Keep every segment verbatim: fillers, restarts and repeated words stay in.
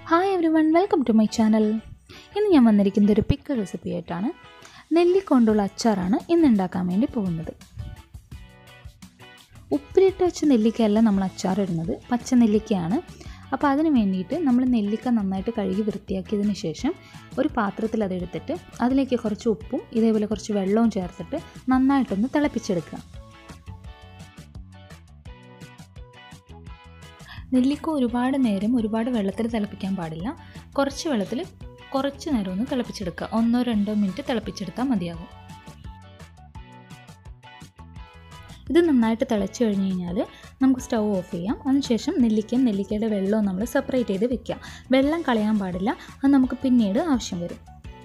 Hi everyone, welcome to my channel. ഇന്ന് ഞാൻ വന്നിരിക്കുന്നത് ഒരു പിക്കിൾ റെസിപ്പി ആയിട്ടാണ്. നെല്ലിക്കൊണ്ടുള്ള അച്ചാറാണ് ഇന്ന് ഉണ്ടാക്കാൻ വേണ്ടി പോകുന്നത്. ഉപ്പിലിട്ട് വെച്ച നെല്ലിക്കയല്ല നമ്മൾ അച്ചാറിടുന്നത്, പച്ച നെല്ലിക്കയാണ്. അപ്പോൾ അതിന് വേണ്ടിയിട്ട് നമ്മൾ നെല്ലിക്ക നന്നായിട്ട് കഴുകി വൃത്തിയാക്കിയതിന് ശേഷം ഒരു പാത്രത്തിൽ അതെടുത്തിട്ട് അതിലേക്ക് കുറച്ച് ഉപ്പും ഇതേപോലെ കുറച്ച് വെള്ളവും ചേർത്തിട്ട് നന്നായിട്ടൊന്ന് തിളപ്പിച്ചെടുക്കുക. നെല്ലിക്ക ഒരുപാട് നേരം ഒരുപാട് വെള്ളത്തിൽ തിളപ്പിക്കാൻ പാടില്ല. കുറച്ച് വെള്ളത്തിൽ കുറച്ച് നേരം ഒന്ന് തിളപ്പിച്ചെടുക്കുക. ഒന്നോ രണ്ടോ മിനിറ്റ് തിളപ്പിച്ചെടുത്താൽ മതിയാകും. ഇത് നന്നായിട്ട് തിളച്ച് കഴിഞ്ഞ് കഴിഞ്ഞാൽ നമുക്ക് സ്റ്റൗ ഓഫ് ചെയ്യാം. അതിനുശേഷം നെല്ലിക്കയും നെല്ലിക്കയുടെ വെള്ളവും നമ്മൾ സെപ്പറേറ്റ് ചെയ്ത് വെക്കാം. വെള്ളം കളയാൻ പാടില്ല, അത് നമുക്ക് പിന്നീട് ആവശ്യം വരും.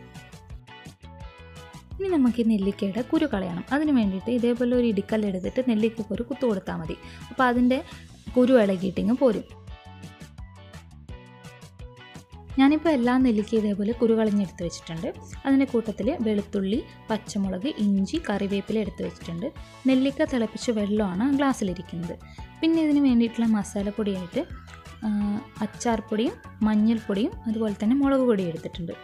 ഇനി നമുക്ക് ഈ നെല്ലിക്കയുടെ കുരു കളയണം. അതിന് വേണ്ടിയിട്ട് ഇതേപോലെ ഒരു ഇടിക്കല്ലെടുത്തിട്ട് നെല്ലിക്കയ്ക്ക് ഒരു കുത്തു കൊടുത്താൽ മതി. അപ്പോൾ അതിൻ്റെ കുരു ഇളകിയിട്ടിങ്ങ് പോരും. ഞാനിപ്പോൾ എല്ലാ നെല്ലിക്ക ഇതേപോലെ കുരു കളഞ്ഞെടുത്ത് വെച്ചിട്ടുണ്ട്. അതിൻ്റെ കൂട്ടത്തിൽ വെളുത്തുള്ളി, പച്ചമുളക്, ഇഞ്ചി, കറിവേപ്പില എടുത്ത് വെച്ചിട്ടുണ്ട്. നെല്ലിക്ക തിളപ്പിച്ച വെള്ളമാണ് ഗ്ലാസ്സിലിരിക്കുന്നത്. പിന്നെ ഇതിന് വേണ്ടിയിട്ടുള്ള മസാലപ്പൊടിയായിട്ട് അച്ചാർ പൊടിയും മഞ്ഞൾപ്പൊടിയും അതുപോലെ തന്നെ മുളക് പൊടിയും എടുത്തിട്ടുണ്ട്.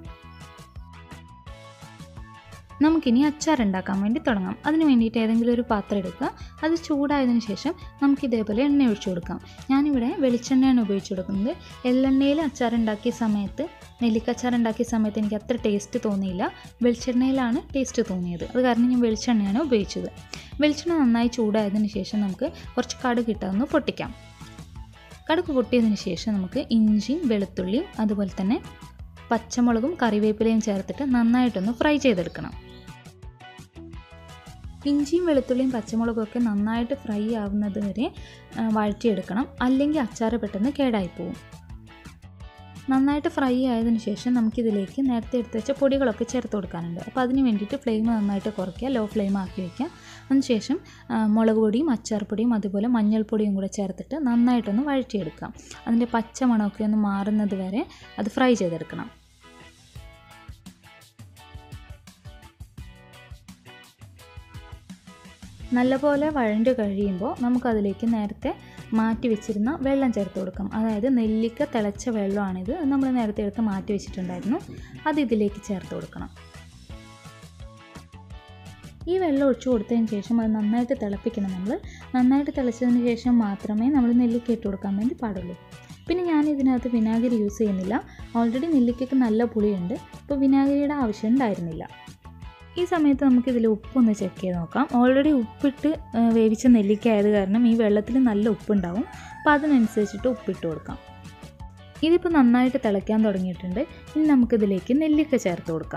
നമുക്കിനി അച്ചാർ ഉണ്ടാക്കാൻ വേണ്ടി തുടങ്ങാം. അതിന് വേണ്ടിയിട്ട് ഏതെങ്കിലും ഒരു പാത്രം എടുക്കുക. അത് ചൂടായതിനു ശേഷം നമുക്ക് ഇതേപോലെ എണ്ണ ഒഴിച്ചു കൊടുക്കാം. ഞാനിവിടെ വെളിച്ചെണ്ണയാണ് ഉപയോഗിച്ച് കൊടുക്കുന്നത്. എള്ളെണ്ണയിൽ അച്ചാർ ഉണ്ടാക്കിയ സമയത്ത് നെല്ലിക്ക അച്ചാർ ഉണ്ടാക്കിയ സമയത്ത് എനിക്ക് അത്ര ടേസ്റ്റ് തോന്നിയില്ല. വെളിച്ചെണ്ണയിലാണ് ടേസ്റ്റ് തോന്നിയത്. അത് കാരണം ഞാൻ വെളിച്ചെണ്ണയാണ് ഉപയോഗിച്ചത്. വെളിച്ചെണ്ണ നന്നായി ചൂടായതിനു ശേഷം നമുക്ക് കുറച്ച് കടുക് ഇട്ടതൊന്ന് പൊട്ടിക്കാം. കടുക് പൊട്ടിയതിന് ശേഷം നമുക്ക് ഇഞ്ചിയും വെളുത്തുള്ളിയും അതുപോലെ തന്നെ പച്ചമുളകും കറിവേപ്പിലയും ചേർത്തിട്ട് നന്നായിട്ടൊന്ന് ഫ്രൈ ചെയ്തെടുക്കണം. ഇഞ്ചിയും വെളുത്തുള്ളിയും പച്ചമുളകും ഒക്കെ നന്നായിട്ട് ഫ്രൈ ആവുന്നത് വരെ വഴറ്റിയെടുക്കണം. അല്ലെങ്കിൽ അച്ചാർ പെട്ടെന്ന് കേടായി പോകും. നന്നായിട്ട് ഫ്രൈ ആയതിനു ശേഷം നമുക്കിതിലേക്ക് നേരത്തെ എടുത്ത് വെച്ച പൊടികളൊക്കെ ചേർത്ത് കൊടുക്കാനുണ്ട്. അപ്പോൾ അതിന് വേണ്ടിയിട്ട് ഫ്ലെയിം നന്നായിട്ട് കുറയ്ക്കുക, ലോ ഫ്ലെയിം ആക്കി വയ്ക്കുക. അതിനുശേഷം മുളക് പൊടിയും അച്ചാർ പൊടിയും അതുപോലെ മഞ്ഞൾപ്പൊടിയും കൂടെ ചേർത്തിട്ട് നന്നായിട്ടൊന്ന് വഴറ്റിയെടുക്കാം. അതിൻ്റെ പച്ച മണമൊക്കെ ഒന്ന് മാറുന്നത് വരെ അത് ഫ്രൈ ചെയ്തെടുക്കണം. നല്ലപോലെ വഴണ്ട് കഴിയുമ്പോൾ നമുക്കതിലേക്ക് നേരത്തെ മാറ്റി വെച്ചിരുന്ന വെള്ളം ചേർത്ത് കൊടുക്കാം. അതായത് നെല്ലിക്ക തിളച്ച വെള്ളമാണിത്. നമ്മൾ നേരത്തെ എടുത്ത് മാറ്റി വെച്ചിട്ടുണ്ടായിരുന്നു. അത് ഇതിലേക്ക് ചേർത്ത് കൊടുക്കണം. ഈ വെള്ളം ഒഴിച്ചു കൊടുത്തതിന് ശേഷം അത് നന്നായിട്ട് തിളപ്പിക്കണം. നമ്മൾ നന്നായിട്ട് തിളച്ചതിന് ശേഷം മാത്രമേ നമ്മൾ നെല്ലിക്ക ഇട്ട് കൊടുക്കാൻ വേണ്ടി പാടുള്ളൂ. പിന്നെ ഞാൻ ഇതിനകത്ത് വിനാഗിരി യൂസ് ചെയ്യുന്നില്ല. ഓൾറെഡി നെല്ലിക്കയ്ക്ക് നല്ല പുളിയുണ്ട്. അപ്പോൾ വിനാഗിരിയുടെ ആവശ്യം ഉണ്ടായിരുന്നില്ല. ഈ സമയത്ത് നമുക്കിതിൽ ഉപ്പൊന്ന് ചെക്ക് ചെയ്ത് നോക്കാം. ഓൾറെഡി ഉപ്പിട്ട് വേവിച്ച നെല്ലിക്ക ആയത് കാരണം ഈ വെള്ളത്തിൽ നല്ല ഉപ്പുണ്ടാവും. അപ്പോൾ അതിനനുസരിച്ചിട്ട് ഉപ്പിട്ട് കൊടുക്കാം. ഇതിപ്പോൾ നന്നായിട്ട് തിളയ്ക്കാൻ തുടങ്ങിയിട്ടുണ്ട്. ഇനി നമുക്കിതിലേക്ക് നെല്ലിക്ക ചേർത്ത് കൊടുക്കാം.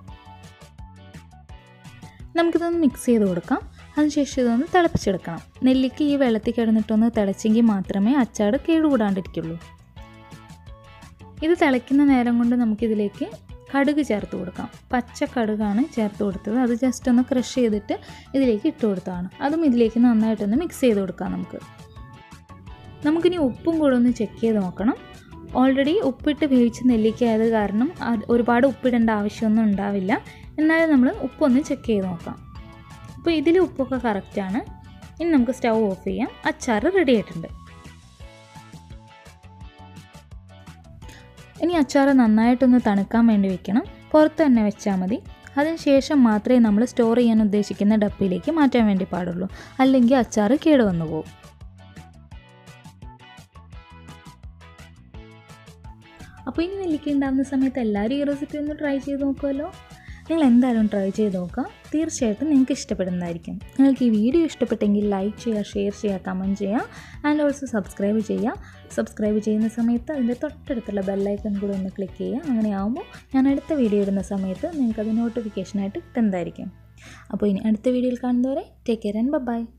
നമുക്കിതൊന്ന് മിക്സ് ചെയ്ത് കൊടുക്കാം. അതിനുശേഷം ഇതൊന്ന് തിളപ്പിച്ചെടുക്കണം. നെല്ലിക്ക ഈ വെള്ളത്തിൽ കിടന്നിട്ടൊന്ന് തിളച്ചെങ്കിൽ മാത്രമേ അച്ചാർ കേടുകൂടാണ്ടിരിക്കുള്ളൂ. ഇത് തിളയ്ക്കുന്ന നേരം കൊണ്ട് നമുക്കിതിലേക്ക് കടുക് ചേർത്ത് കൊടുക്കാം. പച്ച കടുകാണ് ചേർത്ത് കൊടുത്തത്. അത് ജസ്റ്റ് ഒന്ന് ക്രഷ് ചെയ്തിട്ട് ഇതിലേക്ക് ഇട്ട് കൊടുത്തതാണ്. അതും ഇതിലേക്ക് നന്നായിട്ടൊന്ന് മിക്സ് ചെയ്ത് കൊടുക്കാം. നമുക്ക് നമുക്കിനി ഉപ്പും കൂടെ ഒന്ന് ചെക്ക് ചെയ്ത് നോക്കണം. ഓൾറെഡി ഉപ്പിട്ട് വേവിച്ച് നെല്ലിക്ക ആയത് കാരണം ഒരുപാട് ഉപ്പിടേണ്ട ആവശ്യമൊന്നും ഉണ്ടാവില്ല. എന്നാലും നമ്മൾ ഉപ്പൊന്ന് ചെക്ക് ചെയ്ത് നോക്കാം. അപ്പോൾ ഇതിൽ ഉപ്പൊക്കെ കറക്റ്റാണ്. ഇനി നമുക്ക് സ്റ്റൗ ഓഫ് ചെയ്യാം. അച്ചാർ റെഡി ആയിട്ടുണ്ട്. ഇനി അച്ചാർ നന്നായിട്ടൊന്ന് തണുക്കാൻ വേണ്ടി വെക്കണം. പുറത്ത് തന്നെ വെച്ചാൽ മതി. അതിനുശേഷം മാത്രമേ നമ്മൾ സ്റ്റോർ ചെയ്യാൻ ഉദ്ദേശിക്കുന്ന ഡപ്പിയിലേക്ക് മാറ്റാൻ വേണ്ടി പാടുള്ളൂ. അല്ലെങ്കിൽ അച്ചാർ കേടുവന്നു പോകും. അപ്പോൾ ഇനി നെല്ലിക്ക ഉണ്ടാകുന്ന സമയത്ത് എല്ലാവരും ഈ റെസിപ്പി ഒന്ന് ട്രൈ ചെയ്ത് നോക്കുമല്ലോ. നിങ്ങൾ എന്തായാലും ട്രൈ ചെയ്ത് നോക്കുക. തീർച്ചയായിട്ടും നിങ്ങൾക്ക് ഇഷ്ടപ്പെടുന്നതായിരിക്കും. നിങ്ങൾക്ക് ഈ വീഡിയോ ഇഷ്ടപ്പെട്ടെങ്കിൽ ലൈക്ക് ചെയ്യുക, ഷെയർ ചെയ്യുക, കമൻറ്റ് ചെയ്യുക. ആൻഡ് ഓൾസോ സബ്സ്ക്രൈബ് ചെയ്യുക. സബ്സ്ക്രൈബ് ചെയ്യുന്ന സമയത്ത് അതിൻ്റെ തൊട്ടടുത്തുള്ള ബെല്ലൈക്കൺ കൂടെ ഒന്ന് ക്ലിക്ക് ചെയ്യുക. അങ്ങനെയാകുമ്പോൾ ഞാൻ അടുത്ത വീഡിയോ ഇടുന്ന സമയത്ത് നിങ്ങൾക്കത് നോട്ടിഫിക്കേഷനായിട്ട് കിട്ടുന്നതായിരിക്കും. അപ്പോൾ ഇനി അടുത്ത വീഡിയോയിൽ കാണുന്നവരെ ടേക്ക് കെയർ ആൻഡ് ബൈ.